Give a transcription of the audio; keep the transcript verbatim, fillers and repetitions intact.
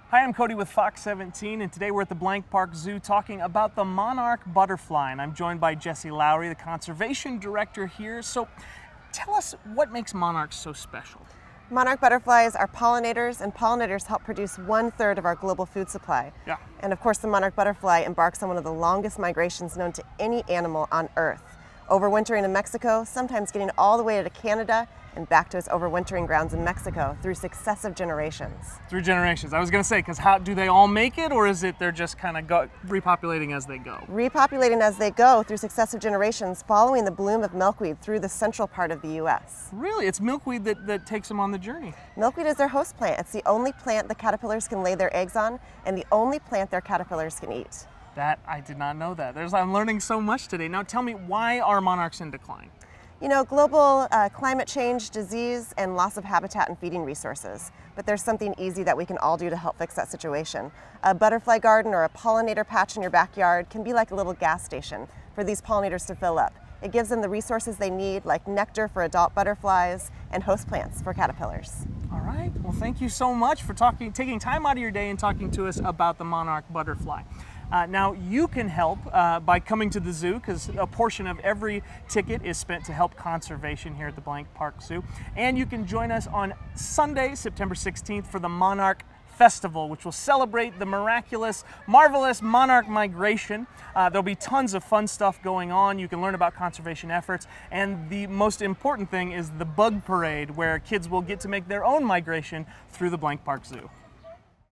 Hi, I'm Cody with Fox seventeen, and today we're at the Blank Park Zoo talking about the monarch butterfly, and I'm joined by Jessie Lowry, the conservation director here. So tell us, what makes monarchs so special? Monarch butterflies are pollinators, and pollinators help produce one third of our global food supply. Yeah. And of course, the monarch butterfly embarks on one of the longest migrations known to any animal on Earth, overwintering in Mexico, sometimes getting all the way to Canada and back to its overwintering grounds in Mexico through successive generations. Through generations. I was going to say, because how do they all make it, or is it they're just kind of go, repopulating as they go? Repopulating as they go through successive generations, following the bloom of milkweed through the central part of the U S. Really? It's milkweed that, that takes them on the journey? Milkweed is their host plant. It's the only plant the caterpillars can lay their eggs on, and the only plant their caterpillars can eat. That, I did not know that. There's, I'm learning so much today. Now tell me, why are monarchs in decline? You know, global uh, climate change, disease, and loss of habitat and feeding resources. But there's something easy that we can all do to help fix that situation. A butterfly garden or a pollinator patch in your backyard can be like a little gas station for these pollinators to fill up. It gives them the resources they need, like nectar for adult butterflies and host plants for caterpillars. All right. Well, thank you so much for talking, taking time out of your day and talking to us about the monarch butterfly. Uh, now, you can help uh, by coming to the zoo, because a portion of every ticket is spent to help conservation here at the Blank Park Zoo. And you can join us on Sunday, September sixteenth, for the Monarch Festival, which will celebrate the miraculous, marvelous monarch migration. Uh, there'll be tons of fun stuff going on. You can learn about conservation efforts, and the most important thing is the bug parade, where kids will get to make their own migration through the Blank Park Zoo.